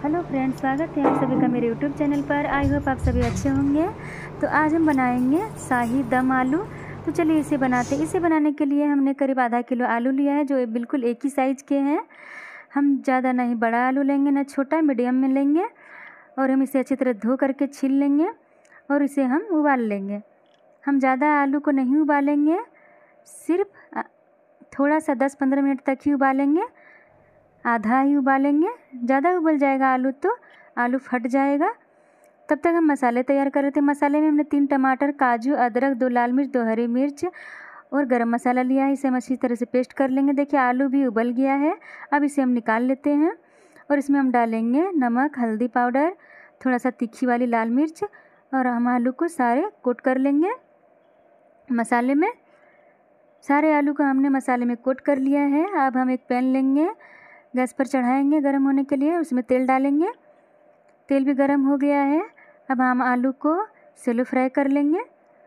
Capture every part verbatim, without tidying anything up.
Hello friends, स्वागत है आप सभी का मेरे यूट्यूब चैनल पर। आई होप आप सभी अच्छे होंगे। तो आज हम बनाएंगे शाही दम आलू। तो चलिए इसे बनाते हैं। इसे बनाने के लिए हमने करीब आधा किलो आलू लिया है, जो बिल्कुल एक ही साइज़ के हैं। हम ज़्यादा नहीं बड़ा आलू लेंगे ना छोटा, मीडियम में लेंगे। और हम इसे अच्छी तरह धो करके छील लेंगे और इसे हम उबाल लेंगे। हम ज़्यादा आलू को नहीं उबालेंगे, सिर्फ थोड़ा सा दस पंद्रह मिनट तक ही उबालेंगे, आधा ही उबालेंगे। ज़्यादा उबल जाएगा आलू तो आलू फट जाएगा। तब तक हम मसाले तैयार कर रहे थे। मसाले में हमने तीन टमाटर, काजू, अदरक, दो लाल मिर्च, दो हरी मिर्च और गरम मसाला लिया है। इसे हम अच्छी तरह से पेस्ट कर लेंगे। देखिए आलू भी उबल गया है। अब इसे हम निकाल लेते हैं और इसमें हम डालेंगे नमक, हल्दी पाउडर, थोड़ा सा तीखी वाली लाल मिर्च और हम आलू को सारे कोट कर लेंगे मसाले में। सारे आलू को हमने मसाले में कोट कर लिया है। अब हम एक पैन लेंगे, गैस पर चढ़ाएंगे गर्म होने के लिए। उसमें तेल डालेंगे। तेल भी गर्म हो गया है। अब हम आलू को सेलो फ्राई कर लेंगे।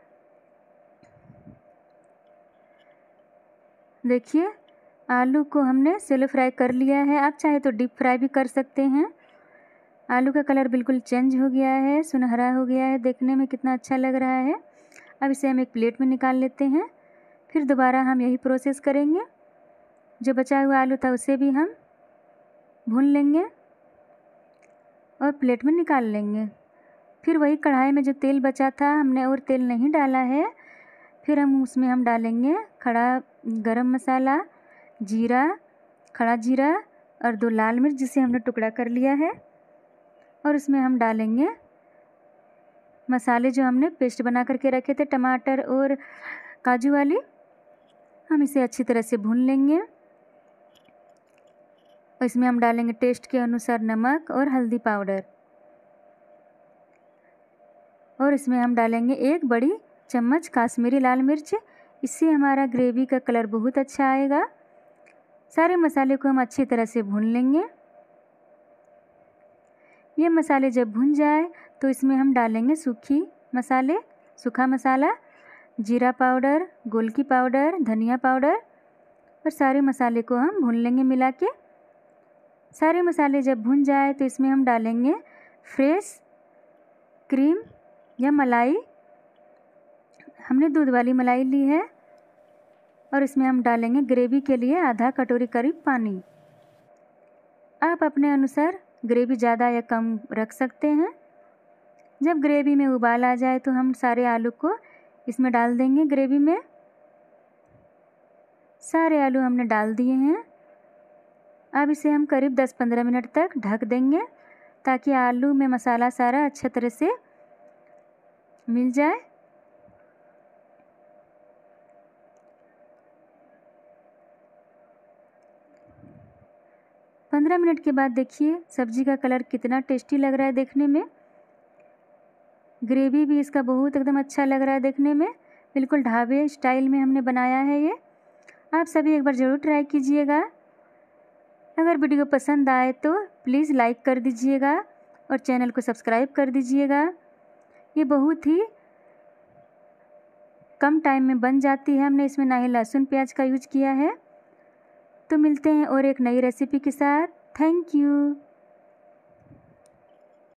देखिए आलू को हमने सेलो फ्राई कर लिया है। आप चाहे तो डीप फ्राई भी कर सकते हैं। आलू का कलर बिल्कुल चेंज हो गया है, सुनहरा हो गया है। देखने में कितना अच्छा लग रहा है। अब इसे हम एक प्लेट में निकाल लेते हैं। फिर दोबारा हम यही प्रोसेस करेंगे। जो बचा हुआ आलू था उसे भी हम भून लेंगे और प्लेट में निकाल लेंगे। फिर वही कढ़ाई में जो तेल बचा था, हमने और तेल नहीं डाला है। फिर हम उसमें हम डालेंगे खड़ा गरम मसाला, जीरा, खड़ा जीरा और दो लाल मिर्च जिसे हमने टुकड़ा कर लिया है। और उसमें हम डालेंगे मसाले जो हमने पेस्ट बना करके रखे थे, टमाटर और काजू वाली। हम इसे अच्छी तरह से भून लेंगे। और इसमें हम डालेंगे टेस्ट के अनुसार नमक और हल्दी पाउडर। और इसमें हम डालेंगे एक बड़ी चम्मच काश्मीरी लाल मिर्च। इससे हमारा ग्रेवी का कलर बहुत अच्छा आएगा। सारे मसाले को हम अच्छी तरह से भून लेंगे। ये मसाले जब भुन जाए तो इसमें हम डालेंगे सूखी मसाले, सूखा मसाला, जीरा पाउडर, गोलकी पाउडर, धनिया पाउडर और सारे मसाले को हम भून लेंगे मिला के। सारे मसाले जब भुन जाए तो इसमें हम डालेंगे फ्रेश क्रीम या मलाई। हमने दूध वाली मलाई ली है। और इसमें हम डालेंगे ग्रेवी के लिए आधा कटोरी करीब पानी। आप अपने अनुसार ग्रेवी ज़्यादा या कम रख सकते हैं। जब ग्रेवी में उबाल आ जाए तो हम सारे आलू को इसमें डाल देंगे ग्रेवी में। सारे आलू हमने डाल दिए हैं। अब इसे हम करीब दस पंद्रह मिनट तक ढक देंगे ताकि आलू में मसाला सारा अच्छे तरह से मिल जाए। पंद्रह मिनट के बाद देखिए सब्जी का कलर कितना टेस्टी लग रहा है देखने में। ग्रेवी भी इसका बहुत एकदम अच्छा लग रहा है देखने में। बिल्कुल ढाबे स्टाइल में हमने बनाया है ये। आप सभी एक बार ज़रूर ट्राई कीजिएगा। अगर वीडियो पसंद आए तो प्लीज़ लाइक कर दीजिएगा और चैनल को सब्सक्राइब कर दीजिएगा। ये बहुत ही कम टाइम में बन जाती है। हमने इसमें ना ही लहसुन प्याज का यूज किया है। तो मिलते हैं और एक नई रेसिपी के साथ। Thank you.